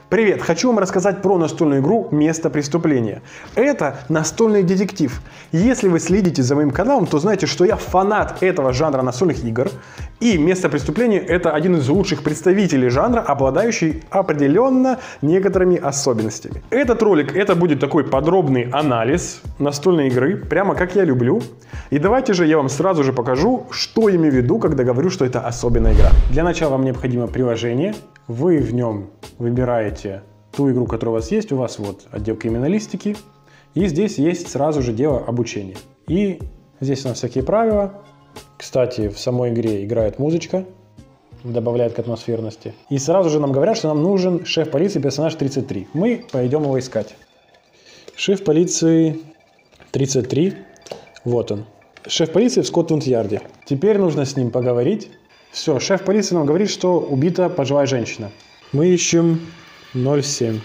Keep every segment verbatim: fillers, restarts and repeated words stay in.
Привет! Хочу вам рассказать про настольную игру «Место преступления». Это настольный детектив. Если вы следите за моим каналом, то знаете, что я фанат этого жанра настольных игр. И «Место преступления» — это один из лучших представителей жанра, обладающий определенно некоторыми особенностями. Этот ролик — это будет такой подробный анализ настольной игры, прямо как я люблю. И давайте же я вам сразу же покажу, что я имею в виду, когда говорю, что это особенная игра. Для начала вам необходимо приложение. Вы в нем выбираете ту игру, которая у вас есть. У вас вот отдел криминалистики. И здесь есть сразу же дело обучения. И здесь у нас всякие правила. Кстати, в самой игре играет музычка, добавляет к атмосферности. И сразу же нам говорят, что нам нужен шеф полиции, персонаж тридцать три. Мы пойдем его искать. Шеф полиции тридцать три. Вот он. Шеф полиции в Скотланд-Ярде. Теперь нужно с ним поговорить. Все, шеф полиции нам говорит, что убита пожилая женщина. Мы ищем ноль семь.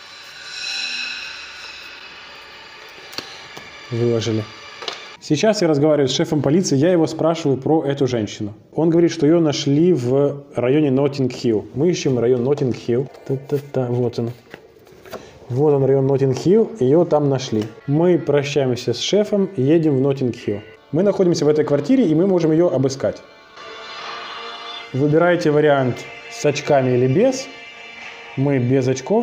Выложили. Сейчас я разговариваю с шефом полиции, я его спрашиваю про эту женщину. Он говорит, что ее нашли в районе Ноттинг-Хилл. Мы ищем район Ноттинг-Хилл. Та-та-та, вот он. Вот он, район Ноттинг-Хилл, ее там нашли. Мы прощаемся с шефом и едем в Ноттинг-Хилл. Мы находимся в этой квартире, и мы можем ее обыскать. Выбирайте вариант с очками или без. Мы без очков.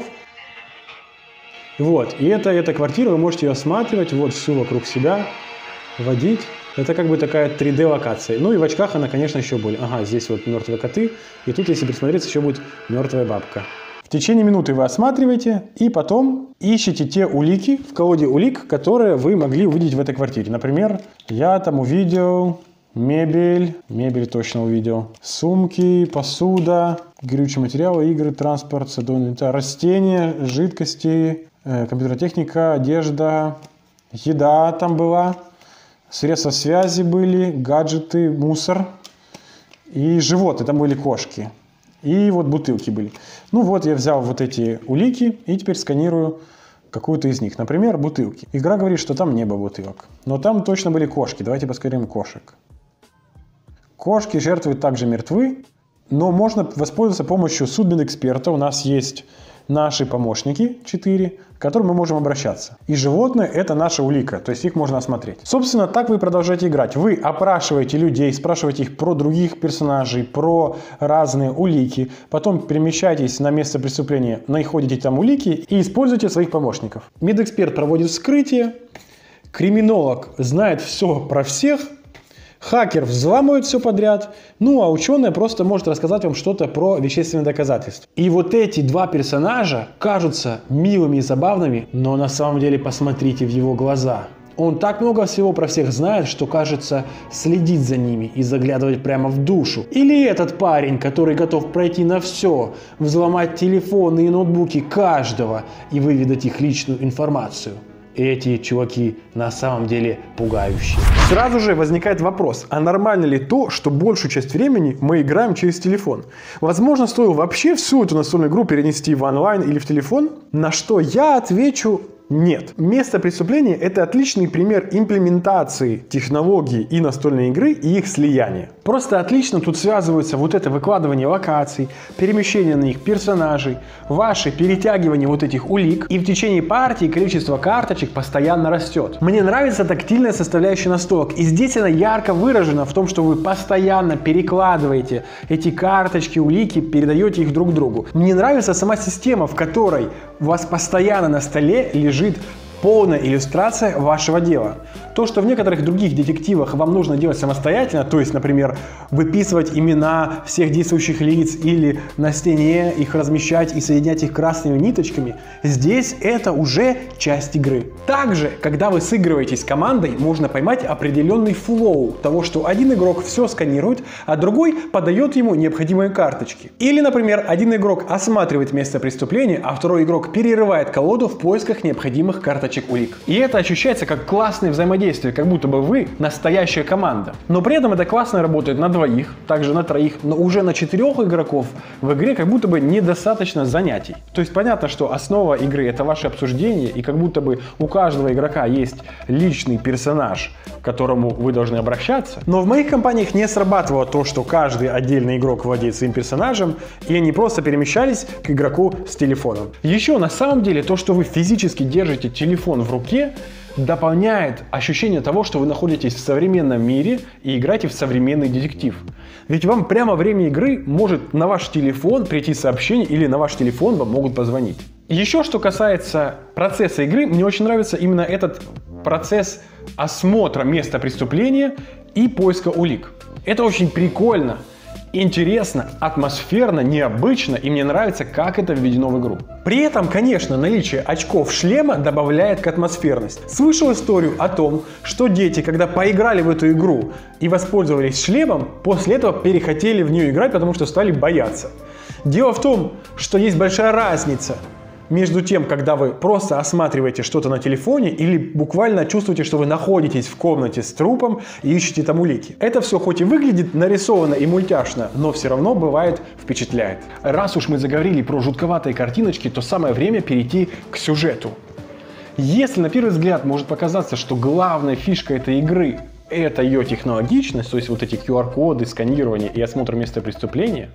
Вот, и это, эта квартира, вы можете ее осматривать, вот всю вокруг себя, водить. Это как бы такая три дэ локация. Ну и в очках она, конечно, еще более. Ага, здесь вот мертвые коты, и тут, если присмотреться, еще будет мертвая бабка. В течение минуты вы осматриваете, и потом ищете те улики в колоде улик, которые вы могли увидеть в этой квартире. Например, я там увидел мебель, мебель точно увидел, сумки, посуда, горючие материалы, игры, транспорт, садовый инвентарь, растения, жидкости, э, компьютеротехника, одежда, еда там была, средства связи были, гаджеты, мусор и животные, там были кошки. И вот бутылки были. Ну вот я взял вот эти улики и теперь сканирую какую-то из них. Например, бутылки. Игра говорит, что там не было бутылок. Но там точно были кошки. Давайте поскорее кошек. Кошки жертвы также мертвы. Но можно воспользоваться помощью судмедэксперта. У нас есть наши помощники, четыре, к которым мы можем обращаться. И животные — это наша улика, то есть их можно осмотреть. Собственно, так вы продолжаете играть. Вы опрашиваете людей, спрашиваете их про других персонажей, про разные улики. Потом перемещаетесь на место преступления, находите там улики и используйте своих помощников. Медэксперт проводит вскрытие, криминолог знает все про всех, хакер взламывает все подряд, ну а ученый просто может рассказать вам что-то про вещественные доказательства. И вот эти два персонажа кажутся милыми и забавными, но на самом деле посмотрите в его глаза. Он так много всего про всех знает, что, кажется, следит за ними и заглядывать прямо в душу. Или этот парень, который готов пройти на все, взломать телефоны и ноутбуки каждого и выведать их личную информацию. Эти чуваки на самом деле пугающие. Сразу же возникает вопрос, а нормально ли то, что большую часть времени мы играем через телефон? Возможно, стоило вообще всю эту настольную игру перенести в онлайн или в телефон? На что я отвечу: нет. Место преступления — это отличный пример имплементации технологий и настольной игры и их слияния. Просто отлично тут связываются вот это выкладывание локаций, перемещение на них персонажей, ваше перетягивание вот этих улик, и в течение партии количество карточек постоянно растет. Мне нравится тактильная составляющая настолок, и здесь она ярко выражена в том, что вы постоянно перекладываете эти карточки, улики, передаете их друг другу. Мне нравится сама система, в которой у вас постоянно на столе лежит полная иллюстрация вашего дела. То, что в некоторых других детективах вам нужно делать самостоятельно, то есть, например, выписывать имена всех действующих лиц или на стене их размещать и соединять их красными ниточками, здесь это уже часть игры. Также, когда вы сыгрываетесь с командой, можно поймать определенный флоу того, что один игрок все сканирует, а другой подает ему необходимые карточки. Или, например, один игрок осматривает место преступления, а второй игрок перерывает колоду в поисках необходимых карточек карточек улик. И это ощущается как классное взаимодействие, как будто бы вы настоящая команда. Но при этом это классно работает на двоих, также на троих, но уже на четырех игроков в игре как будто бы недостаточно занятий. То есть понятно, что основа игры — это ваше обсуждение, и как будто бы у каждого игрока есть личный персонаж, к которому вы должны обращаться. Но в моих компаниях не срабатывало то, что каждый отдельный игрок владеет своим персонажем, и они просто перемещались к игроку с телефоном. Еще на самом деле то, что вы физически держите телефон в руке, дополняет ощущение того, что вы находитесь в современном мире и играете в современный детектив. Ведь вам прямо во время игры может на ваш телефон прийти сообщение или на ваш телефон вам могут позвонить. Еще что касается процесса игры, мне очень нравится именно этот процесс осмотра места преступления и поиска улик. Это очень прикольно, интересно, атмосферно, необычно, и мне нравится, как это введено в игру. При этом, конечно, наличие очков шлема добавляет к атмосферности. Слышал историю о том, что дети, когда поиграли в эту игру и воспользовались шлемом, после этого перехотели в нее играть, потому что стали бояться. Дело в том, что есть большая разница между тем, когда вы просто осматриваете что-то на телефоне или буквально чувствуете, что вы находитесь в комнате с трупом и ищете там улики. Это все хоть и выглядит нарисованно и мультяшно, но все равно бывает впечатляет. Раз уж мы заговорили про жутковатые картиночки, то самое время перейти к сюжету. Если на первый взгляд может показаться, что главная фишка этой игры — это ее технологичность, то есть вот эти ку ар коды, сканирование и осмотр места преступления,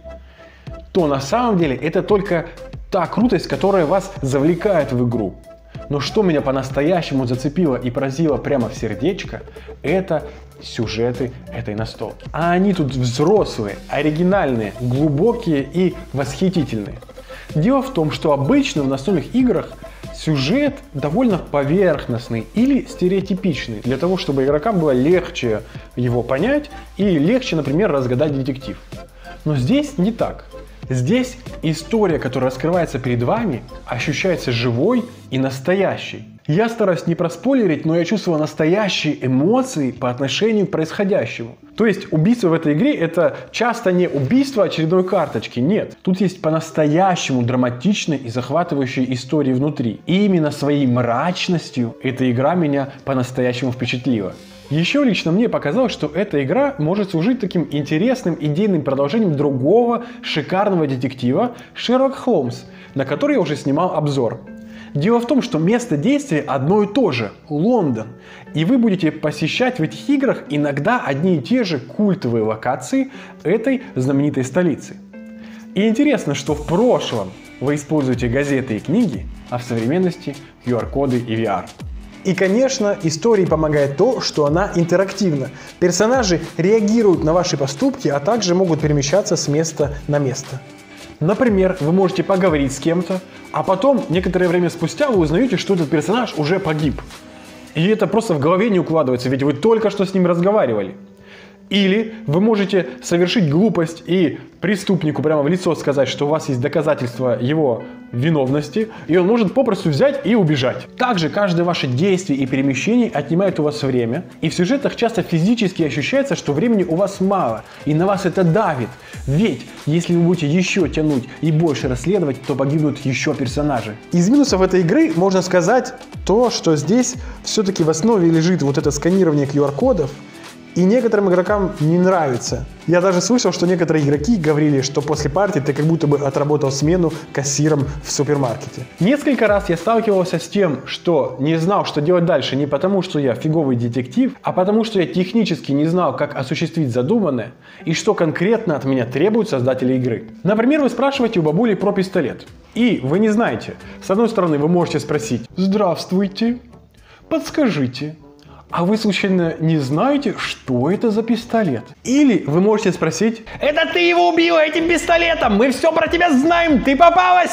то на самом деле это только та крутость, которая вас завлекает в игру. Но что меня по-настоящему зацепило и поразило прямо в сердечко, это сюжеты этой настолки. А они тут взрослые, оригинальные, глубокие и восхитительные. Дело в том, что обычно в настольных играх сюжет довольно поверхностный или стереотипичный, для того, чтобы игрокам было легче его понять и легче, например, разгадать детектив. Но здесь не так. Здесь история, которая раскрывается перед вами, ощущается живой и настоящей. Я стараюсь не проспойлерить, но я чувствую настоящие эмоции по отношению к происходящему. То есть убийство в этой игре — это часто не убийство очередной карточки, нет. Тут есть по-настоящему драматичные и захватывающие истории внутри. И именно своей мрачностью эта игра меня по-настоящему впечатлила. Еще лично мне показалось, что эта игра может служить таким интересным идейным продолжением другого шикарного детектива «Шерлок Холмс», на который я уже снимал обзор. Дело в том, что место действия одно и то же – Лондон. И вы будете посещать в этих играх иногда одни и те же культовые локации этой знаменитой столицы. И интересно, что в прошлом вы используете газеты и книги, а в современности ку ар коды и ви ар. И, конечно, истории помогает то, что она интерактивна. Персонажи реагируют на ваши поступки, а также могут перемещаться с места на место. Например, вы можете поговорить с кем-то, а потом, некоторое время спустя, вы узнаете, что этот персонаж уже погиб. И это просто в голове не укладывается, ведь вы только что с ним разговаривали. Или вы можете совершить глупость и преступнику прямо в лицо сказать, что у вас есть доказательства его виновности, и он может попросту взять и убежать. Также каждое ваше действие и перемещение отнимает у вас время, и в сюжетах часто физически ощущается, что времени у вас мало, и на вас это давит. Ведь если вы будете еще тянуть и больше расследовать, то погибнут еще персонажи. Из минусов этой игры можно сказать то, что здесь все-таки в основе лежит вот это сканирование ку ар кодов, и некоторым игрокам не нравится. Я даже слышал, что некоторые игроки говорили, что после партии ты как будто бы отработал смену кассиром в супермаркете. Несколько раз я сталкивался с тем, что не знал, что делать дальше не потому, что я фиговый детектив, а потому, что я технически не знал, как осуществить задуманное и что конкретно от меня требуют создатели игры. Например, вы спрашиваете у бабули про пистолет. И вы не знаете. С одной стороны, вы можете спросить: «Здравствуйте, подскажите, а вы случайно не знаете, что это за пистолет?» Или вы можете спросить: «Это ты его убила этим пистолетом! Мы все про тебя знаем! Ты попалась!»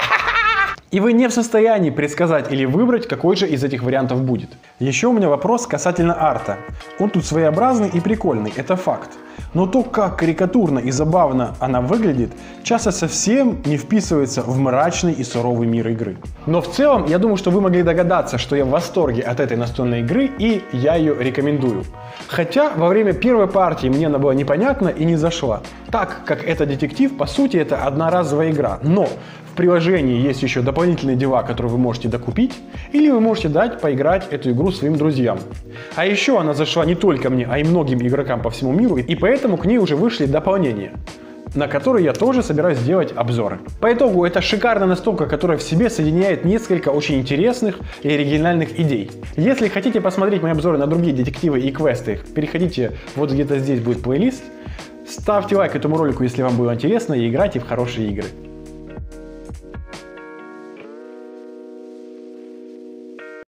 И вы не в состоянии предсказать или выбрать, какой же из этих вариантов будет. Еще у меня вопрос касательно арта. Он тут своеобразный и прикольный, это факт. Но то, как карикатурно и забавно она выглядит, часто совсем не вписывается в мрачный и суровый мир игры. Но в целом, я думаю, что вы могли догадаться, что я в восторге от этой настольной игры, и я ее рекомендую. Хотя во время первой партии мне она была непонятна и не зашла. Так как это детектив, по сути это одноразовая игра. Но в приложении есть еще дополнительные дела, которые вы можете докупить, или вы можете дать поиграть эту игру своим друзьям. А еще она зашла не только мне, а и многим игрокам по всему миру, и поэтому к ней уже вышли дополнения, на которые я тоже собираюсь сделать обзоры. По итогу, это шикарная настолка, которая в себе соединяет несколько очень интересных и оригинальных идей. Если хотите посмотреть мои обзоры на другие детективы и квесты, переходите, вот где-то здесь будет плейлист. Ставьте лайк этому ролику, если вам было интересно, и играйте в хорошие игры.